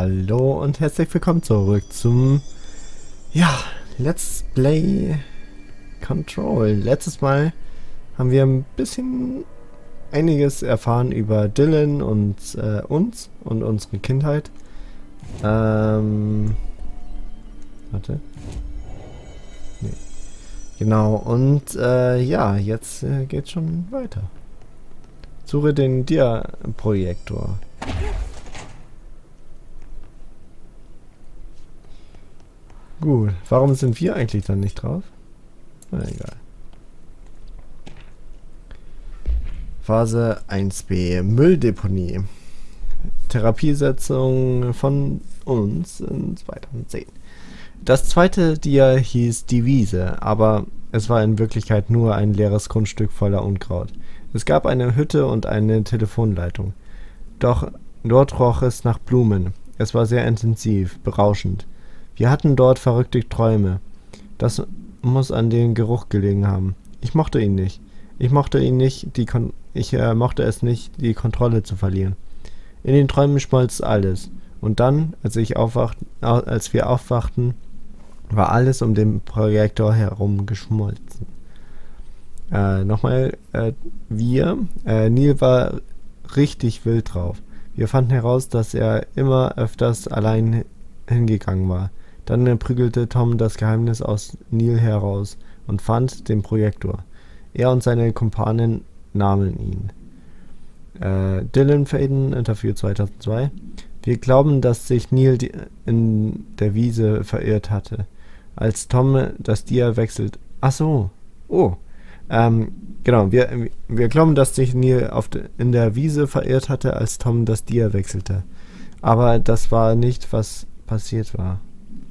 Hallo und herzlich willkommen zurück zum Let's Play Control. Letztes Mal haben wir ein bisschen einiges erfahren über Dylan und uns und unsere Kindheit. Warte. Nee. Genau, und jetzt geht's schon weiter. Suche den Dia-Projektor. Gut, warum sind wir eigentlich dann nicht drauf? Na egal. Phase 1b, Mülldeponie. Therapiesetzung von uns in 2010. Das zweite Dia hieß die Wiese, aber es war in Wirklichkeit nur ein leeres Grundstück voller Unkraut. Es gab eine Hütte und eine Telefonleitung. Doch dort roch es nach Blumen. Es war sehr intensiv, berauschend. Wir hatten dort verrückte Träume. Das muss an dem Geruch gelegen haben. Ich mochte ihn nicht. Ich mochte es nicht, die Kontrolle zu verlieren. In den Träumen schmolz alles. Und dann, als wir aufwachten, war alles um den Projektor herum geschmolzen. Neil war richtig wild drauf. Wir fanden heraus, dass er immer öfters allein hingegangen war. Dann prügelte Tom das Geheimnis aus Neil heraus und fand den Projektor. Er und seine Kumpanen nahmen ihn. Dylan Faden, Interview 2002. Wir glauben, dass sich Neil in der Wiese verirrt hatte. Als Tom das Dia wechselt. Ach so. Oh. Genau. Wir glauben, dass sich Neil in der Wiese verirrt hatte, als Tom das Dia wechselte. Aber das war nicht, was passiert war.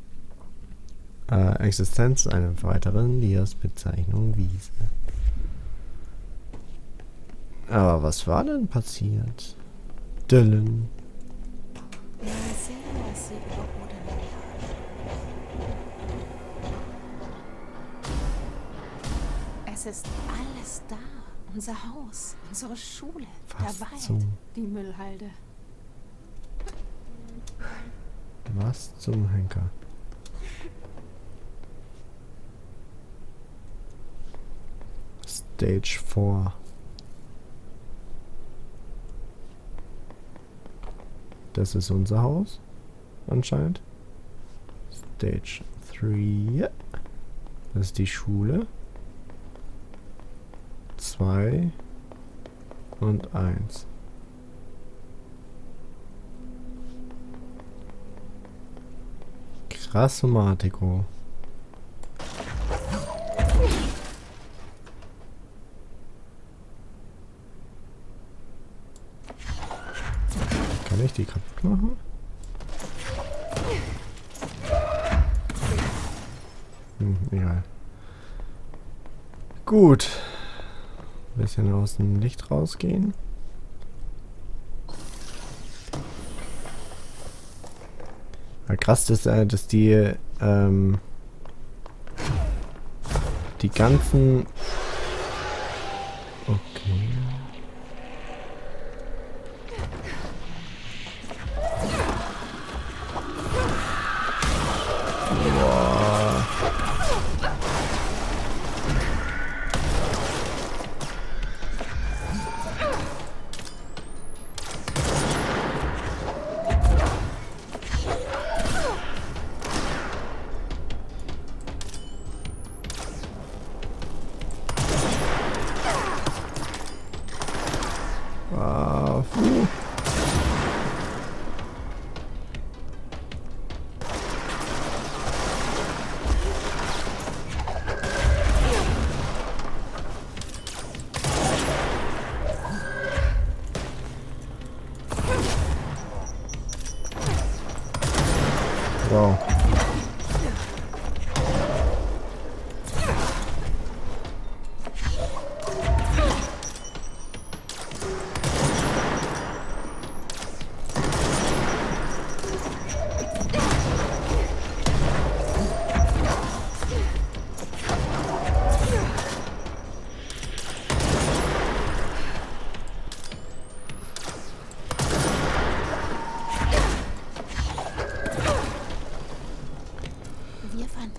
Existenz einer weiteren Dias-Bezeichnung Wiese. Aber was war denn passiert? Dylan. Mal sehen, was sie überrudern. Es ist alles da. Unser Haus, unsere Schule, der Wald, die Müllhalde. Was zum Henker? Stage 4. Das ist unser Haus, anscheinend. Stage 3. Das ist die Schule. 2 und 1. Krassomatiko. Kann ich die kaputt machen? Egal. Gut. Ein bisschen aus dem Licht rausgehen. Ja, krass ist, dass die ganzen... Okay. Wow.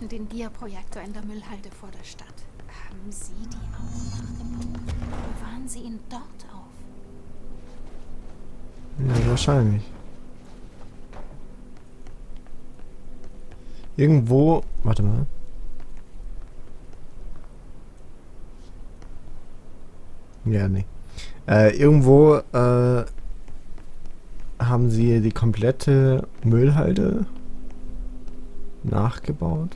und den Gear-Projektor in der Müllhalde vor der Stadt. Haben Sie die auch nachgebaut? Bewahren Sie ihn dort auf? Ja, wahrscheinlich. Irgendwo... Warte mal. Ja, nee. Irgendwo haben sie die komplette Müllhalde nachgebaut.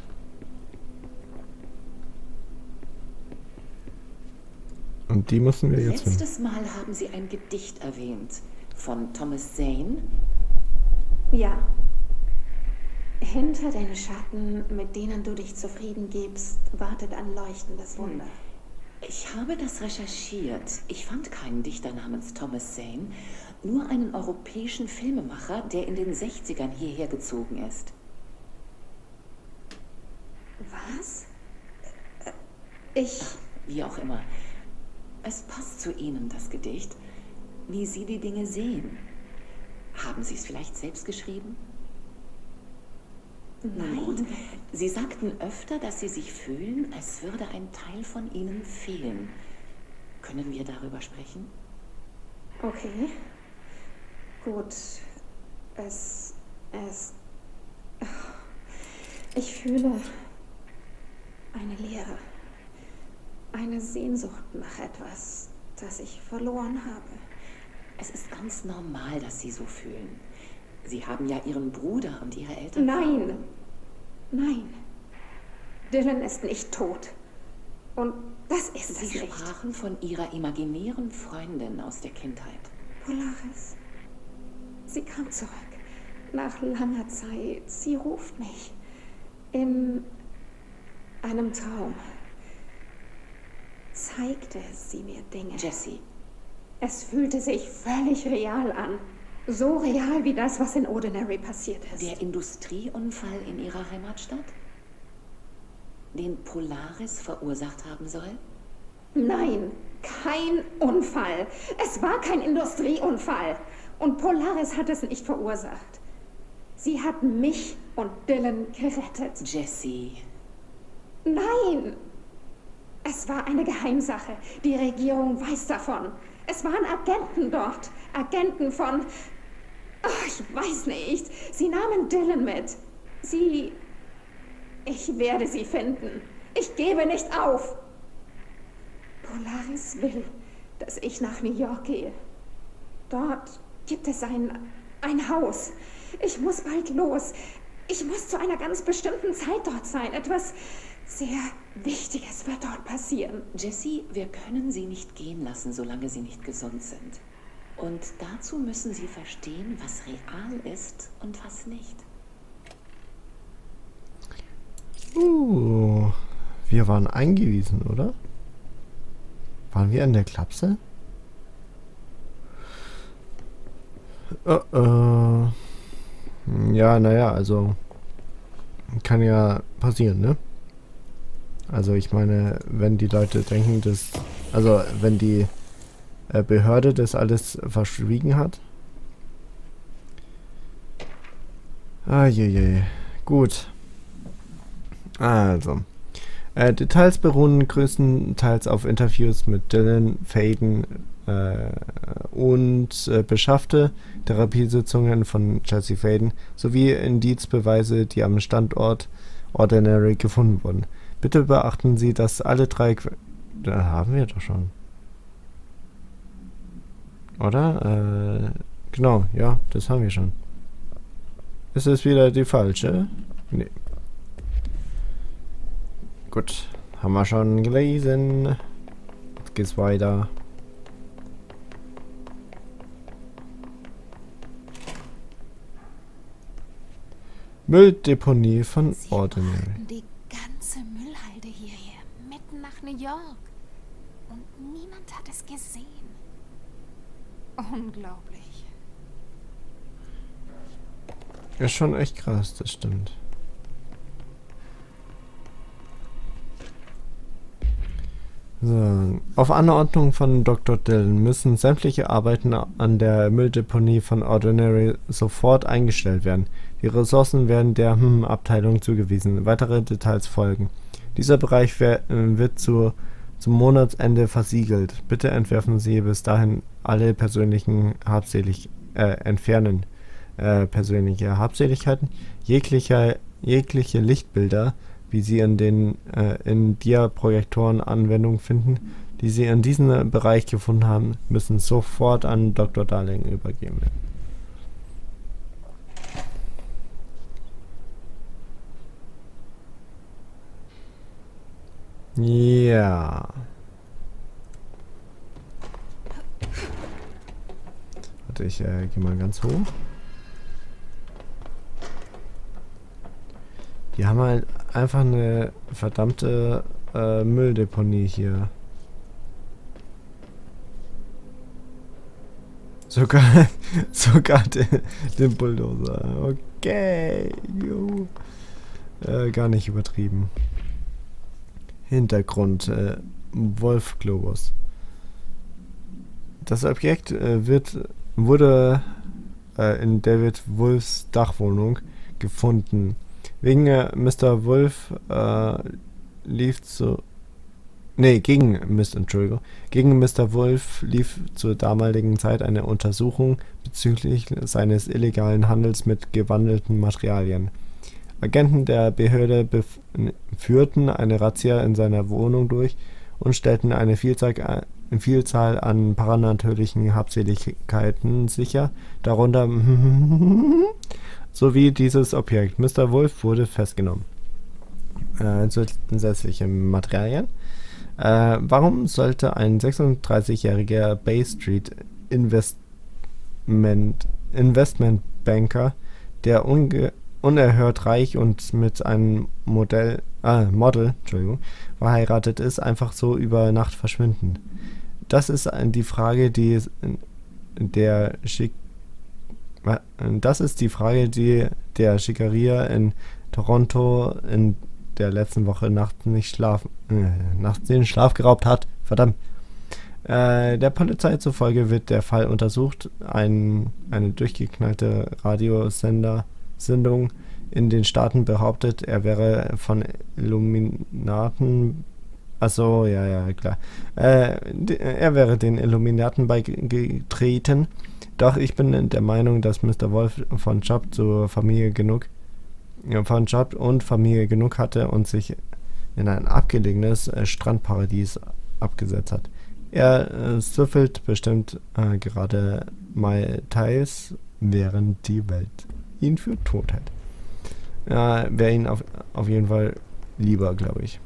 Und die müssen wir jetzt finden. Letztes Mal haben Sie ein Gedicht erwähnt. Von Thomas Zane? Ja. Hinter den Schatten, mit denen du dich zufrieden gibst, wartet ein leuchtendes Wunder. Ich habe das recherchiert. Ich fand keinen Dichter namens Thomas Zane, nur einen europäischen Filmemacher, der in den 60ern hierher gezogen ist. Was? Wie auch immer. Es passt zu Ihnen, das Gedicht, wie Sie die Dinge sehen. Haben Sie es vielleicht selbst geschrieben? Nein. Gut. Sie sagten öfter, dass Sie sich fühlen, als würde ein Teil von Ihnen fehlen. Können wir darüber sprechen? Okay. Gut. Ich fühle eine Leere. Eine Sehnsucht nach etwas, das ich verloren habe. Es ist ganz normal, dass Sie so fühlen. Sie haben ja Ihren Bruder und Ihre Eltern. Nein. Nein. Dylan ist nicht tot. Und das ist es nicht. Sie sprachen von Ihrer imaginären Freundin aus der Kindheit. Polaris. Sie kam zurück. Nach langer Zeit. Sie ruft mich. In einem Traum zeigte sie mir Dinge. Jessie. Es fühlte sich völlig real an. So real wie das, was in Ordinary passiert ist. Der Industrieunfall in Ihrer Heimatstadt? Den Polaris verursacht haben soll? Nein, kein Unfall. Es war kein Industrieunfall. Und Polaris hat es nicht verursacht. Sie hat mich und Dylan gerettet. Jessie. Nein! Es war eine Geheimsache. Die Regierung weiß davon. Es waren Agenten dort. Agenten von... Ach, ich weiß nicht. Sie nahmen Dylan mit. Ich werde sie finden. Ich gebe nicht auf. Polaris will, dass ich nach New York gehe. Dort gibt es ein Haus. Ich muss bald los. Ich muss zu einer ganz bestimmten Zeit dort sein. Etwas sehr Wichtiges wird dort passieren. Jessie, wir können Sie nicht gehen lassen, solange Sie nicht gesund sind. Und dazu müssen Sie verstehen, was real ist und was nicht. Wir waren eingewiesen, oder? Waren wir in der Klapse? Ja, naja, also kann ja passieren, ne? Also ich meine, wenn die Leute denken, dass... Also wenn die Behörde das alles verschwiegen hat. Je. Gut. Also. Details beruhen größtenteils auf Interviews mit Dylan, Faden und beschaffte Therapiesitzungen von Jessie Faden sowie Indizbeweise, die am Standort Ordinary gefunden wurden. Bitte beachten Sie, dass alle drei... Da haben wir doch schon. Oder? Genau, ja, das haben wir schon. Ist es wieder die falsche? Nee. Gut, haben wir schon gelesen. Jetzt geht's weiter. Mülldeponie von Ordinary. Die ganze Müllhalde hierher, mitten nach New York. Und niemand hat es gesehen. Unglaublich. Ist schon echt krass, das stimmt. So. Auf Anordnung von Dr. Dillon müssen sämtliche Arbeiten an der Mülldeponie von Ordinary sofort eingestellt werden. Die Ressourcen werden der Abteilung zugewiesen. Weitere Details folgen. Dieser Bereich wird zum Monatsende versiegelt. Bitte entwerfen Sie bis dahin alle persönliche Habseligkeiten, jegliche Lichtbilder, wie sie in Dia-Projektoren Anwendung finden, die Sie in diesem Bereich gefunden haben, müssen sofort an Dr. Darling übergeben werden. Ja. Warte, ich gehe mal ganz hoch. Die haben halt einfach eine verdammte Mülldeponie hier. Sogar den Bulldozer. Okay. Jo. Gar nicht übertrieben. Hintergrund. Wolf Globus. Das Objekt wurde in David Wolfs Dachwohnung gefunden. Wegen Mr. Wolf gegen Mr. Wolf lief zur damaligen Zeit eine Untersuchung bezüglich seines illegalen Handels mit gewandelten Materialien. Agenten der Behörde führten eine Razzia in seiner Wohnung durch und stellten eine Vielzahl an paranatürlichen Habseligkeiten sicher, darunter sowie dieses Objekt. Mr. Wolf wurde festgenommen. Zusätzliche Materialien. Warum sollte ein 36-jähriger Bay Street Investmentbanker, der unerhört reich und mit einem Model verheiratet ist, einfach so über Nacht verschwinden? Das ist die Frage, die der Schickeria in Toronto in der letzten Woche nachts den Schlaf geraubt hat. Verdammt. Der Polizei zufolge wird der Fall untersucht. Eine durchgeknallte Radiosendung in den Staaten behauptet, er wäre von Illuminaten. Achso, ja, klar. Er wäre den Illuminaten beigetreten. Doch ich bin der Meinung, dass Mr. Wolf von Job und Familie genug hatte und sich in ein abgelegenes Strandparadies abgesetzt hat. Er süffelt bestimmt gerade Mai Tais, während die Welt ihn für tot hält. Wäre ihn auf jeden Fall lieber, glaube ich.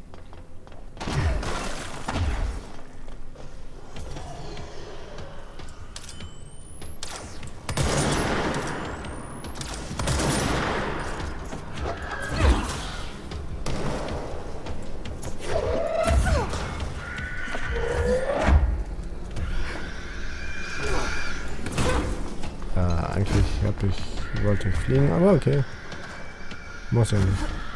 Ich wollte fliegen, aber okay. Muss ja nicht.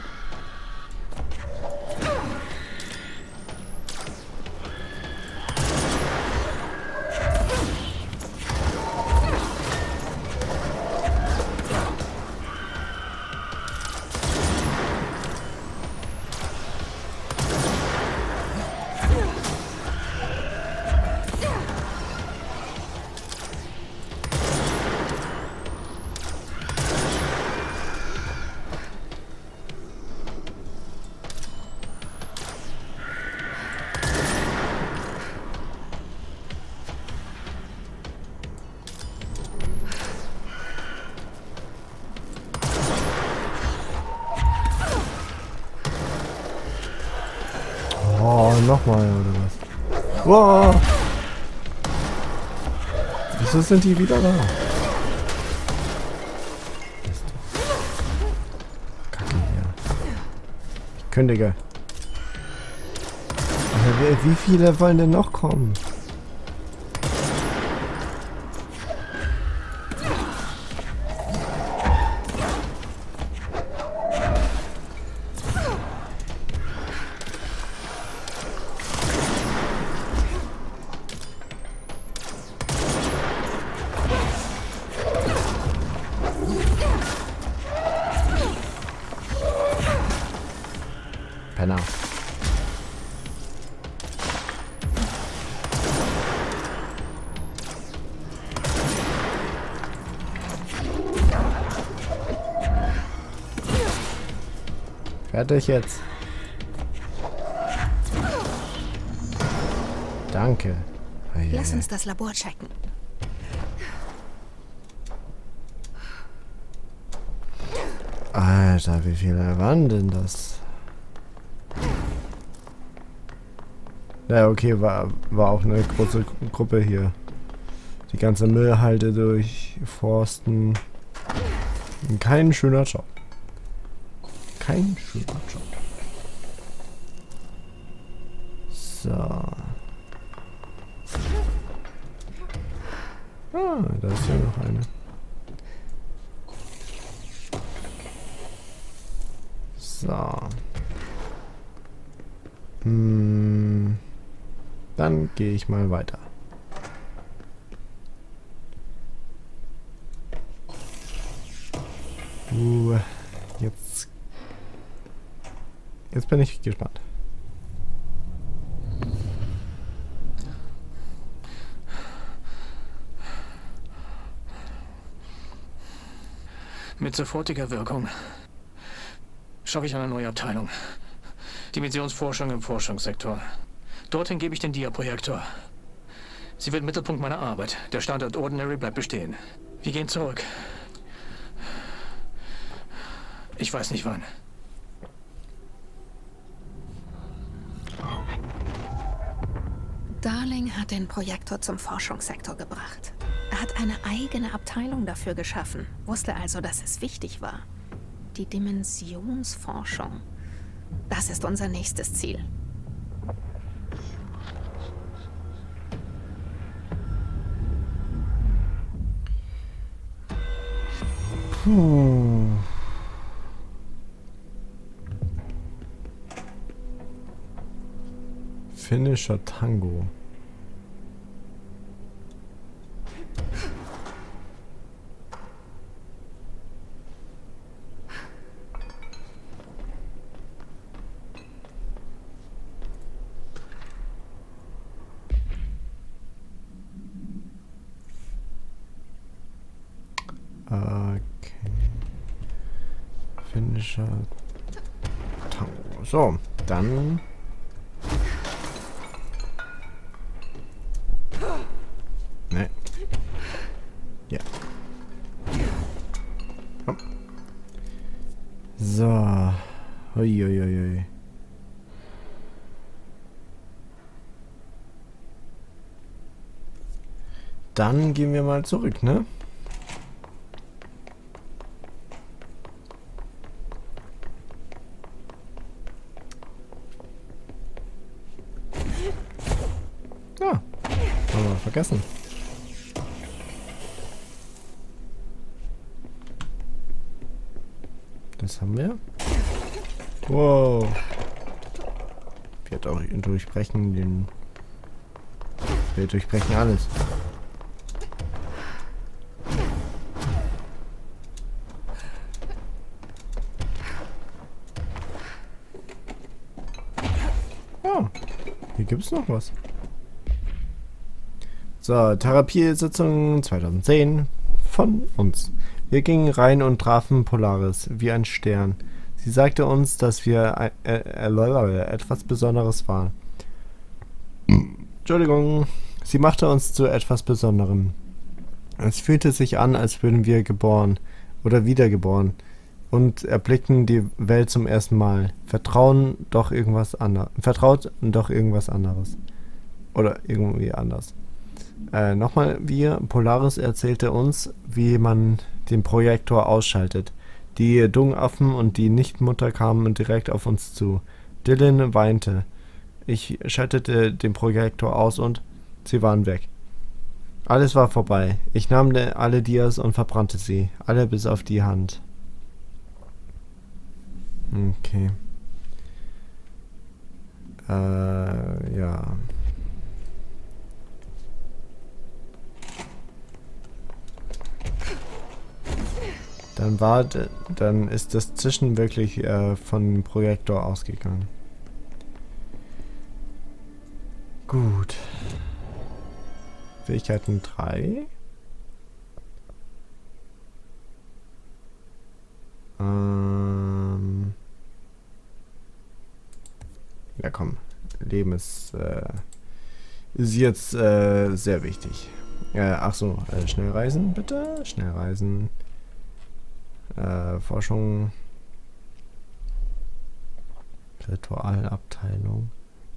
Nochmal, oder was? Wow! Wieso sind die wieder da? Kacke hier. Ich kündige. Aber wie viele wollen denn noch kommen? Fertig jetzt. Danke. Lass uns das Labor checken. Alter, wie viele waren denn das? Ja, okay, war auch eine große Gruppe hier. Die ganze Müllhalde durchforsten. Kein schöner Job. Kein schöner Job. So. Ah, da ist ja noch eine. So. Dann gehe ich mal weiter. Jetzt bin ich gespannt. Mit sofortiger Wirkung schaffe ich eine neue Abteilung. Dimensionsforschung im Forschungssektor. Dorthin gebe ich den Dia-Projektor. Sie wird Mittelpunkt meiner Arbeit. Der Standort Ordinary bleibt bestehen. Wir gehen zurück. Ich weiß nicht wann. Darling hat den Projektor zum Forschungssektor gebracht. Er hat eine eigene Abteilung dafür geschaffen, wusste also, dass es wichtig war. Die Dimensionsforschung. Das ist unser nächstes Ziel. Puh. Finnischer Tango. Okay. Finnischer Tango. So, dann. Ne. Ja. Komm. So. Uiuiui. Dann gehen wir mal zurück, ne? Ja, haben wir vergessen. Das haben wir. Wow. Wir durchbrechen den... Wir durchbrechen alles. Oh, hier gibt es noch was. So, Therapiesitzung 2010 von uns. Wir gingen rein und trafen Polaris, wie ein Stern. Sie sagte uns, dass wir etwas Besonderes waren. Entschuldigung. Sie machte uns zu etwas Besonderem. Es fühlte sich an, als würden wir geboren oder wiedergeboren und erblickten die Welt zum ersten Mal. Vertraut doch irgendwas anderes. Oder irgendwie anders. Nochmal, Polaris erzählte uns, wie man den Projektor ausschaltet. Die Dungaffen und die Nichtmutter kamen direkt auf uns zu. Dylan weinte. Ich schaltete den Projektor aus und sie waren weg. Alles war vorbei. Ich nahm alle Dias und verbrannte sie. Alle bis auf die Hand. Okay. Ja. Dann ist das Zischen wirklich von dem Projektor ausgegangen. Gut. Fähigkeiten 3. Ja, komm. Leben ist jetzt sehr wichtig. Ach so, schnell reisen, bitte. Schnell reisen. Forschung. Ritualabteilung.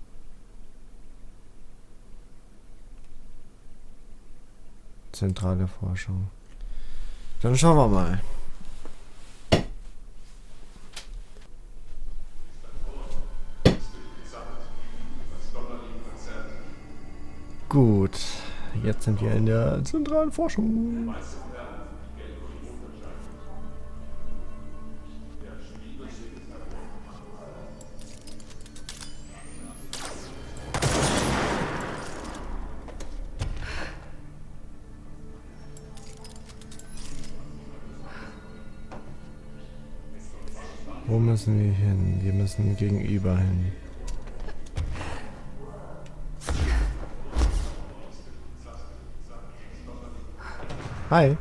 Zentrale Forschung. Dann schauen wir mal. Gut, jetzt sind wir in der zentralen Forschung. Wo müssen wir hin? Wir müssen gegenüber hin. Hi.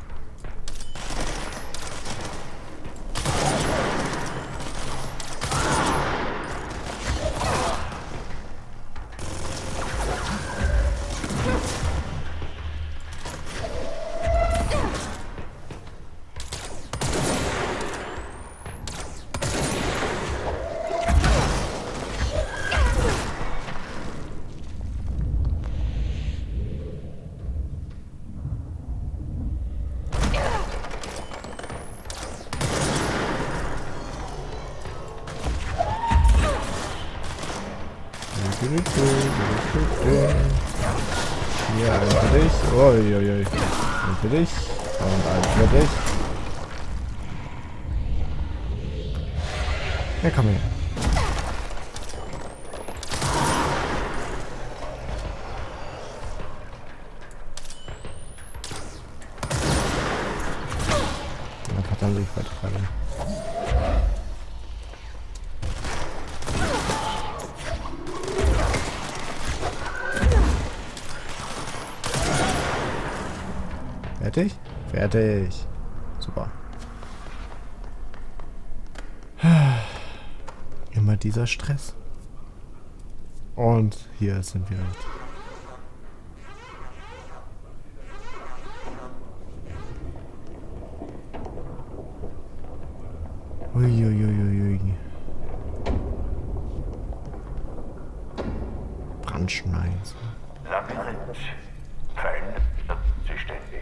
Hier, einen für dich. Uiuiui. Einen für dich. Und einen für dich. Ja, komm her. Ja, verdammt, ich werde gerade. Fertig? Fertig. Super. Immer dieser Stress. Und hier sind wir. Uiuiuiui. Brandschneise. Labyrinth. Verändert sich ständig.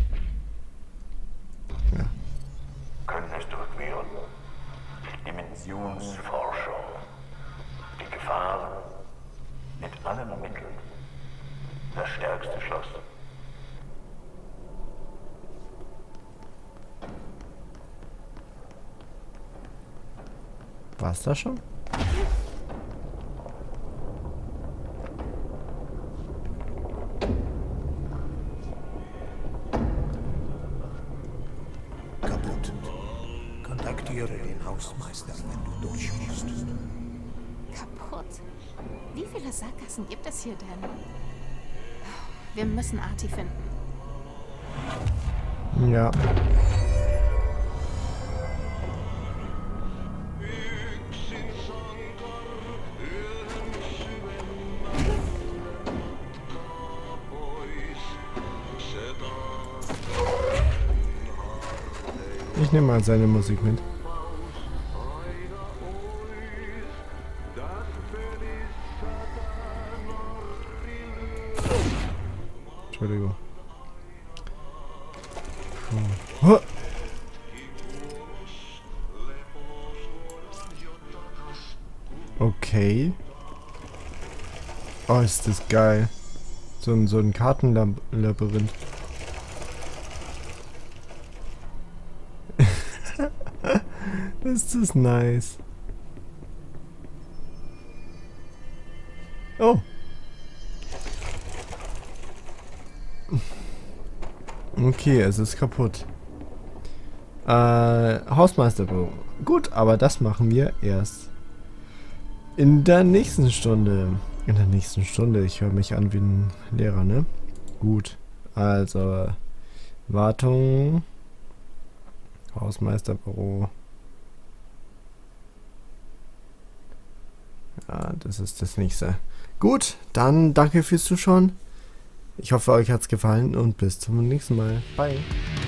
Ja. Können es durchqueren. Dimensionsforschung. Die Gefahren. Mit allen Mitteln. Das stärkste Schloss. War's das schon? Kaputt. Kontaktiere den Hausmeister, wenn du durch musst. Kaputt? Wie viele Sackgassen gibt es hier denn? Wir müssen Artie finden. Ja. Ich nehme mal seine Musik mit. Entschuldigung. Oh. Okay. Oh, ist das geil. So ein Kartenlabyrinth. Ist das nice. Oh. Okay, es ist kaputt. Hausmeisterbüro. Gut, aber das machen wir erst in der nächsten Stunde. In der nächsten Stunde. Ich höre mich an wie ein Lehrer, ne? Gut. Also, Wartung. Hausmeisterbüro. Ja, das ist das Nächste. Gut, dann danke fürs Zuschauen. Ich hoffe, euch hat's gefallen und bis zum nächsten Mal. Bye.